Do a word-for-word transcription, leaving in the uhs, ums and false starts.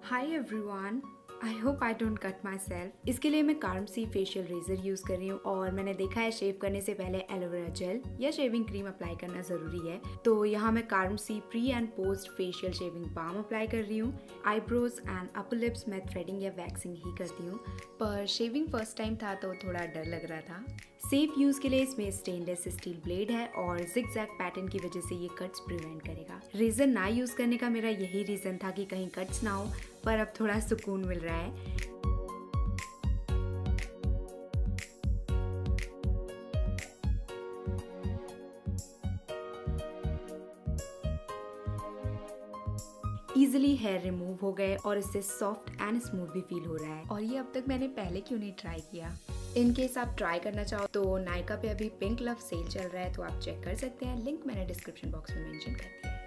Hi everyone, I hope I don't cut myself. इसके लिए मैं कार्मसी फेशियल रेजर यूज कर रही हूँ और मैंने देखा है शेव करने से पहले एलोवेरा जेल या शेविंग क्रीम अप्लाई करना जरूरी है। तो यहाँ मैं Carmesi pre and post facial shaving balm apply कर रही हूँ। आईब्रोज एंड अपर लिप्स मैं थ्रेडिंग या वैक्सिंग ही करती हूँ, पर शेविंग फर्स्ट टाइम था तो थोड़ा डर लग रहा था। सेफ यूज के लिए इसमें स्टेनलेस स्टील ब्लेड है और जिगजैग पैटर्न की वजह से ये कट्स प्रिवेंट करेगा। रेजर ना यूज करने का मेरा यही रीजन था कि कहीं कट्स ना हो, पर अब थोड़ा सुकून मिल रहा है। इजिली हेयर रिमूव हो गए और इससे सॉफ्ट एंड स्मूथ भी फील हो रहा है। और ये अब तक मैंने पहले क्यों नहीं ट्राई किया। इन केस आप ट्राई करना चाहो तो नायका पे अभी पिंक लव सेल चल रहा है, तो आप चेक कर सकते हैं। लिंक मैंने डिस्क्रिप्शन बॉक्स में मेंशन कर दिया है।